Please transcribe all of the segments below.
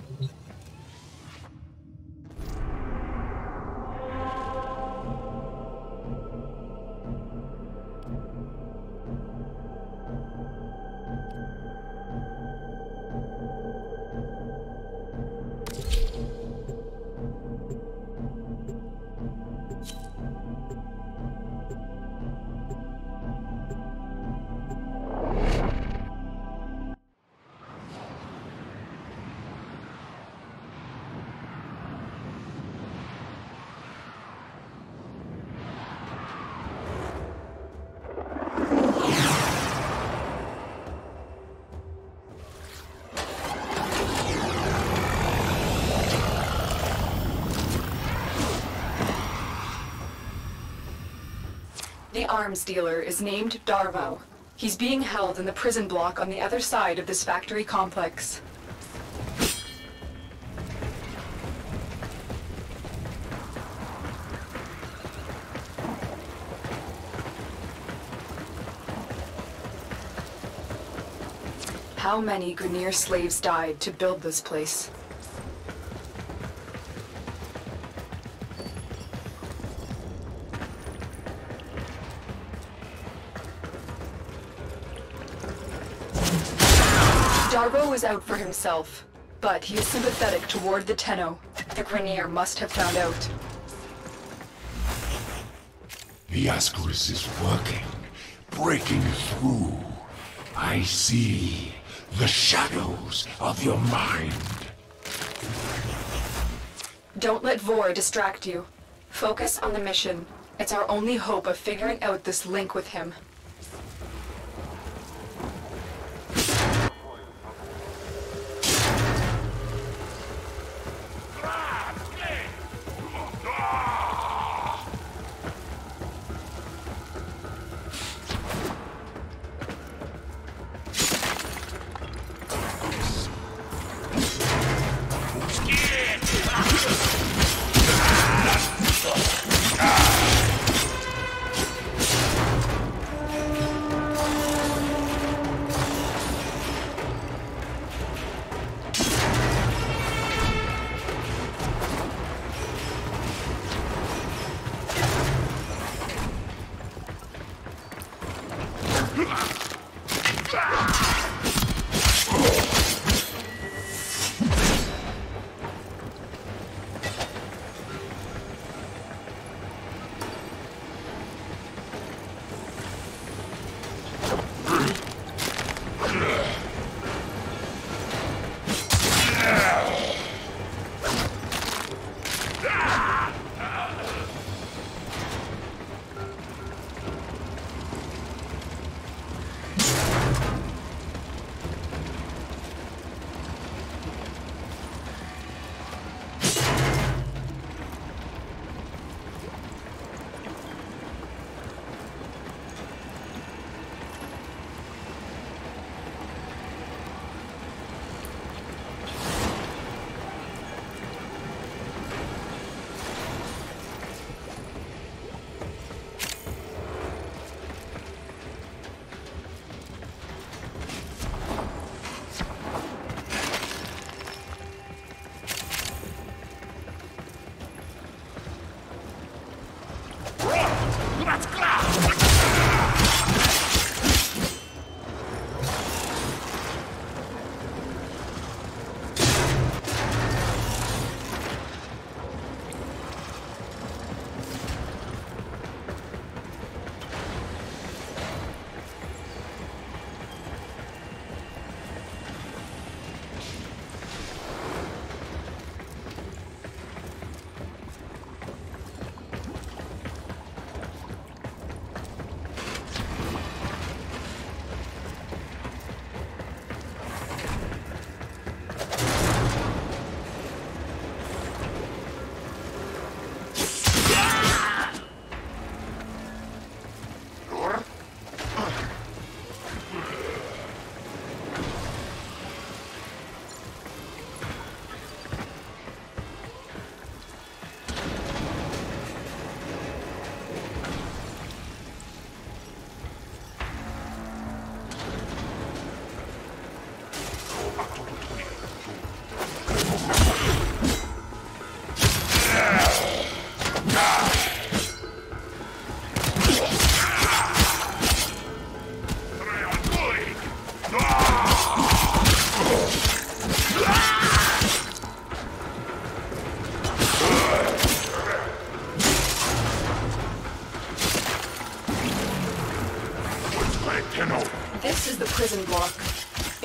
The arms dealer is named Darvo. He's being held in the prison block on the other side of this factory complex. How many Grineer slaves died to build this place? Darvo is out for himself, but he is sympathetic toward the Tenno. The Grineer must have found out. The Ascaris is working, breaking through. I see the shadows of your mind. Don't let Vor distract you. Focus on the mission. It's our only hope of figuring out this link with him.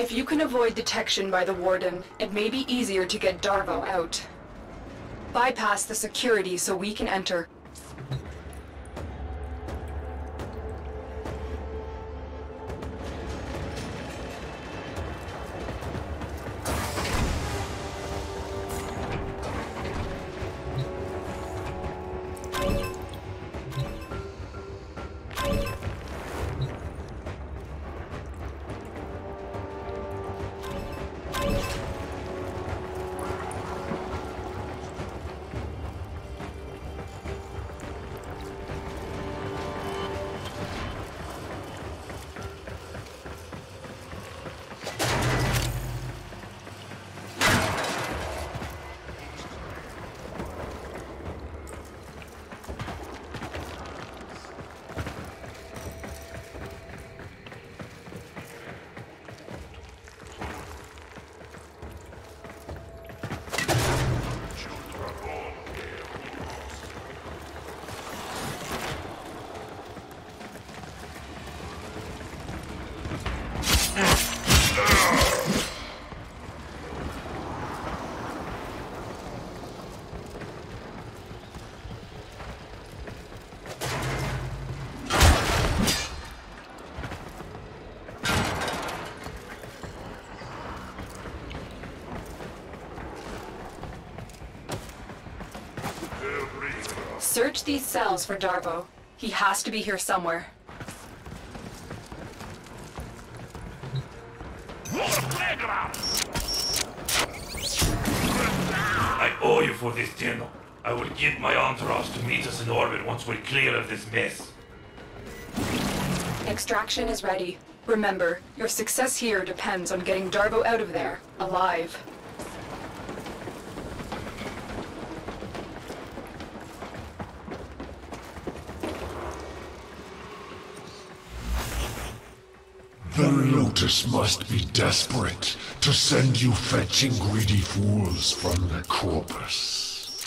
If you can avoid detection by the Warden, it may be easier to get Darvo out. Bypass the security so we can enter. Search these cells for Darvo. He has to be here somewhere. I owe you for this, Tenno. I will get my entourage to meet us in orbit once we're clear of this mess. Extraction is ready. Remember, your success here depends on getting Darvo out of there, alive. The Lotus must be desperate to send you fetching greedy fools from the corpus.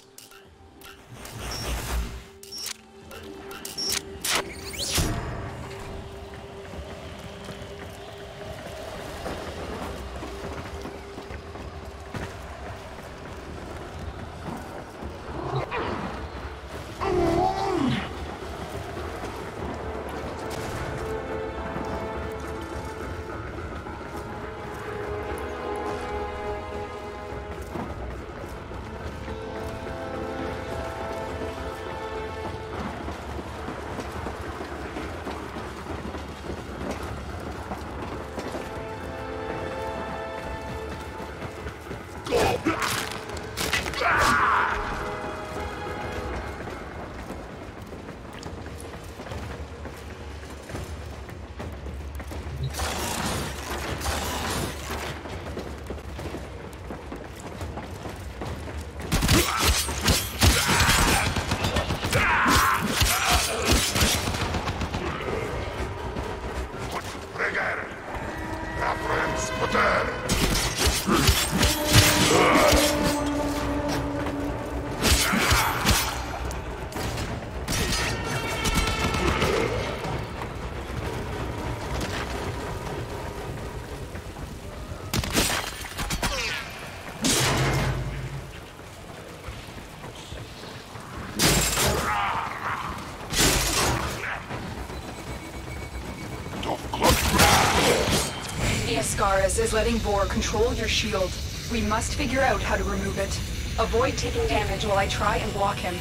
Scaris is letting Vor control your shield. We must figure out how to remove it. Avoid taking damage while I try and block him.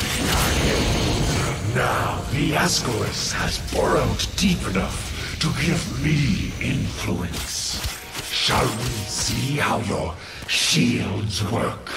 Now the Ascaris has burrowed deep enough to give me influence. Shall we see how your shields work?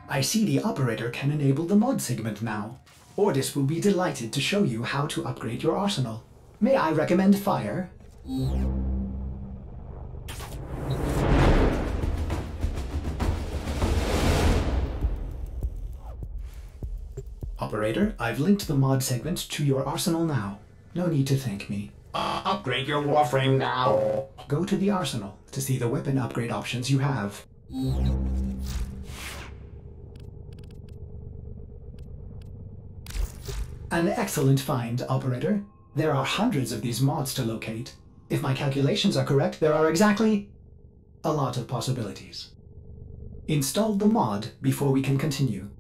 I see the operator can enable the mod segment now. Ordis will be delighted to show you how to upgrade your arsenal. May I recommend fire? Operator, I've linked the mod segment to your arsenal now. No need to thank me. Upgrade your Warframe now. Go to the arsenal to see the weapon upgrade options you have. An excellent find, Operator. There are hundreds of these mods to locate. If my calculations are correct, there are exactly a lot of possibilities. Install the mod before we can continue.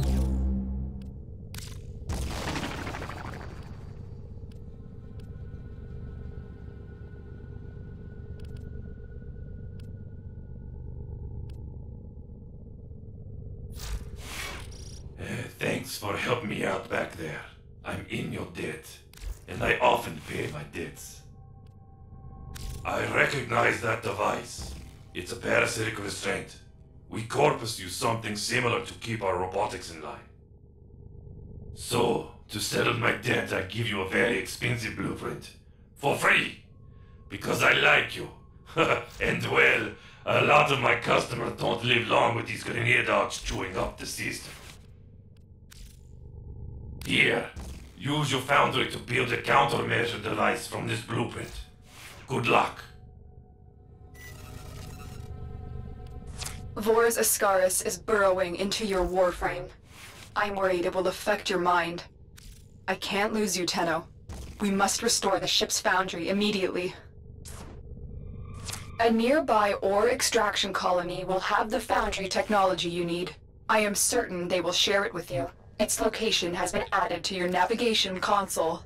Thanks for helping me out back there. I'm in your debt, and I often pay my debts. I recognize that device. It's a parasitic restraint. We Corpus use something similar to keep our robotics in line. So, to settle my debt, I give you a very expensive blueprint. For free! Because I like you. And well, a lot of my customers don't live long with these grenade dogs chewing up the system. Here, use your foundry to build a countermeasure device from this blueprint. Good luck. Vor's Ascaris is burrowing into your Warframe. I'm worried it will affect your mind. I can't lose you, Tenno. We must restore the ship's foundry immediately. A nearby ore extraction colony will have the foundry technology you need. I am certain they will share it with you. Its location has been added to your navigation console.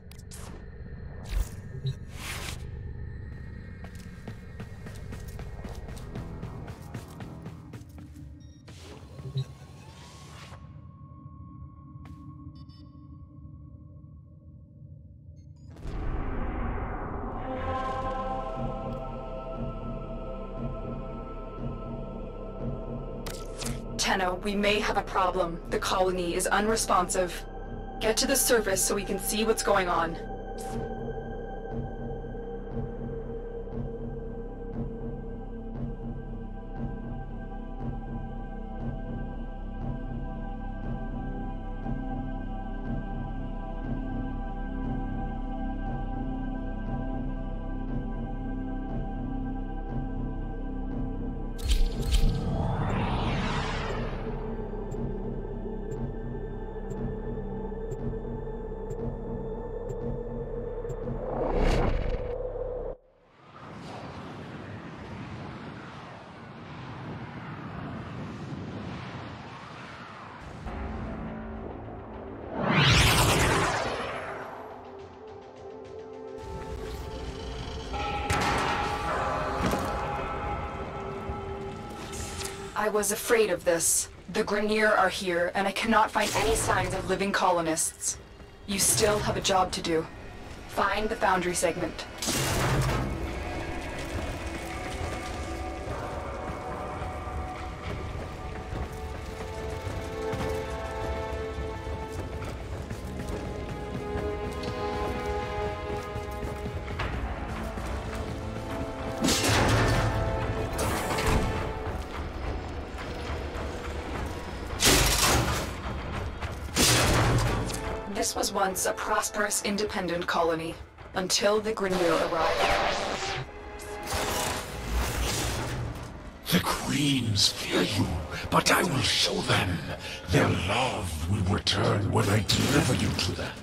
Tenno, we may have a problem. The colony is unresponsive. Get to the surface so we can see what's going on. I was afraid of this. The Grineer are here, and I cannot find any signs of living colonists. You still have a job to do. Find the foundry segment. This was once a prosperous, independent colony, until the Grineer arrived. The Queens fear you, but I will show them. Their love will return when I deliver you to them.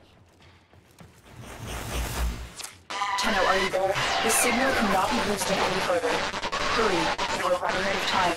Tenno, are you there? The signal cannot be boosted any further. Hurry, you are running out of time.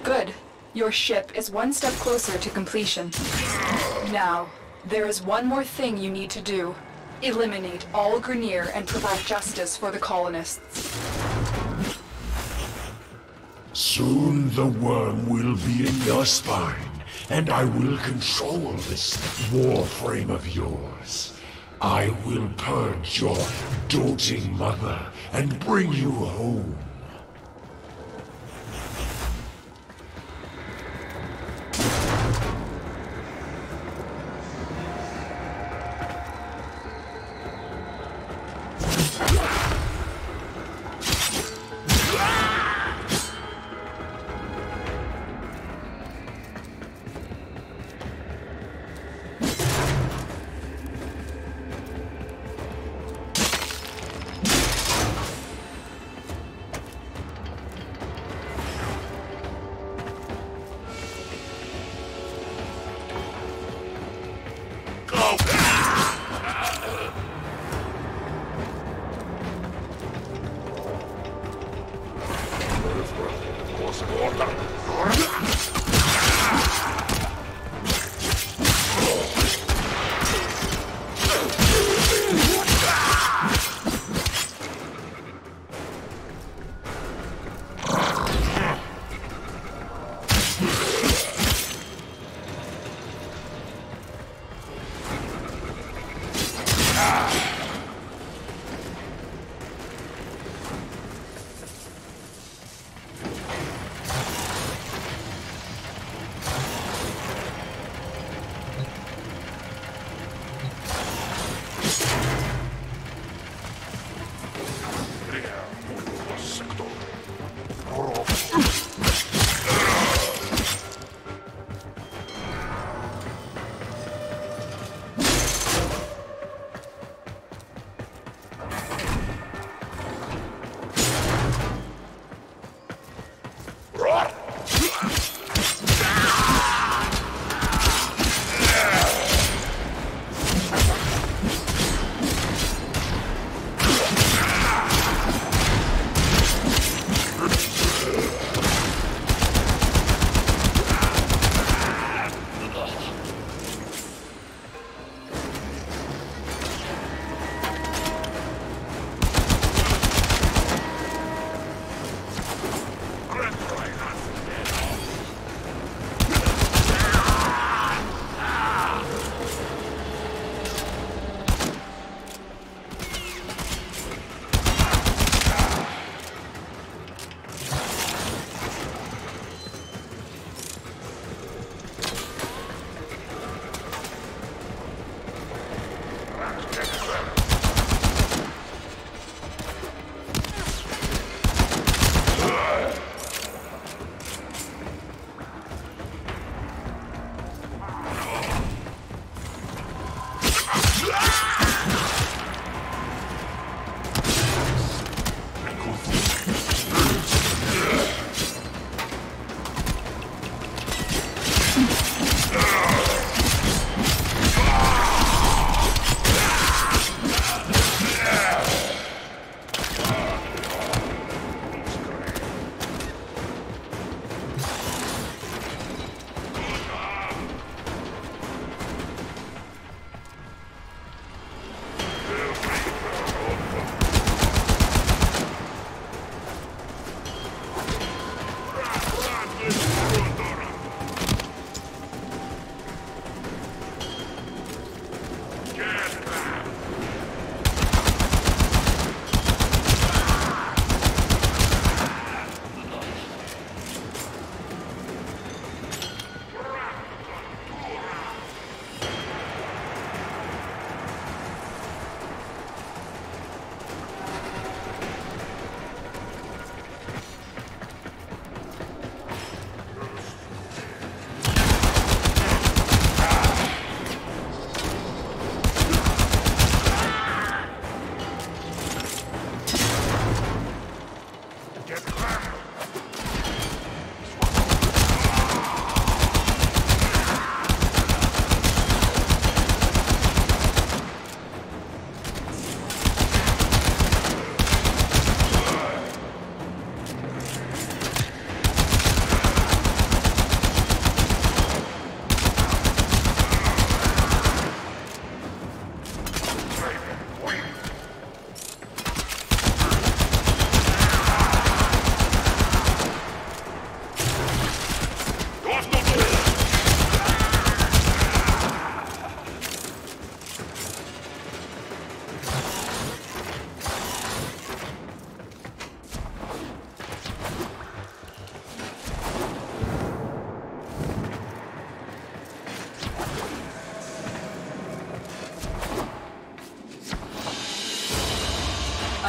Good. Your ship is one step closer to completion. Now, there is one more thing you need to do. Eliminate all Grineer and provide justice for the colonists. Soon the worm will be in your spine, and I will control this Warframe of yours. I will purge your doting mother and bring you home.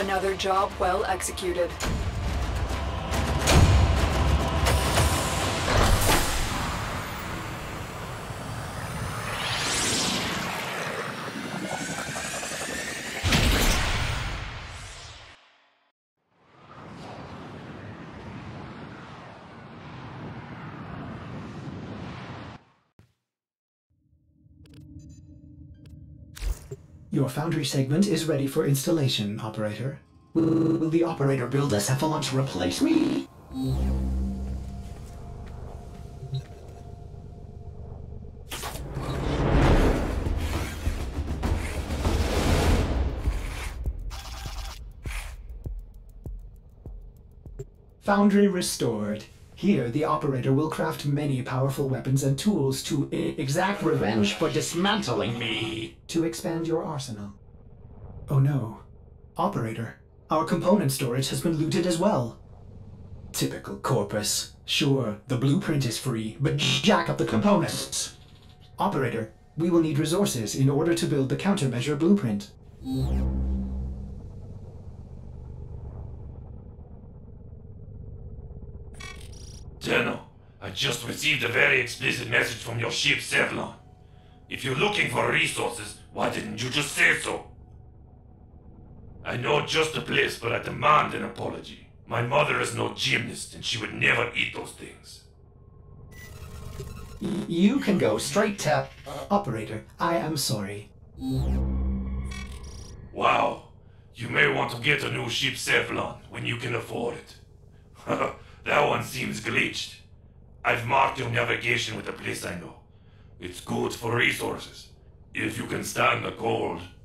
Another job well executed. Your foundry segment is ready for installation, operator. Will the operator build a cephalon to replace me? Foundry restored. Here, the operator will craft many powerful weapons and tools to exact revenge for dismantling me. To expand your arsenal. Oh no. Operator, our component storage has been looted as well. Typical Corpus. Sure, the blueprint is free, but jack up the components. Operator, we will need resources in order to build the countermeasure blueprint. Tenno, I just received a very explicit message from your ship, Sevlon. If you're looking for resources, why didn't you just say so? I know just the place, but I demand an apology. My mother is no gymnast, and she would never eat those things. You can go straight to... Operator, I am sorry. Wow, you may want to get a new ship, Sevlon, when you can afford it. That one seems glitched. I've marked your navigation with a place I know. It's good for resources. If you can stand the cold,